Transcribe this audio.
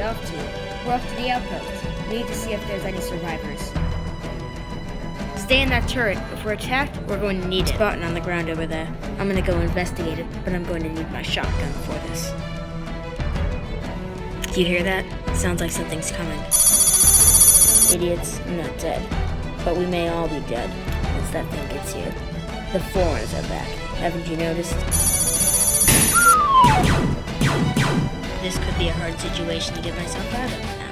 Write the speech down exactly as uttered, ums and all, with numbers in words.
off to? We're off to the outpost. We need to see if there's any survivors. Stay in that turret. If we're attacked, we're going to need it. Button on the ground over there. I'm gonna go investigate it, but I'm going to need my shotgun for this. Do you hear that? Sounds like something's coming. Idiots, I'm not dead. But we may all be dead once that thing gets here. The foreigners are back. Haven't you noticed? This could be a hard situation to get myself out of.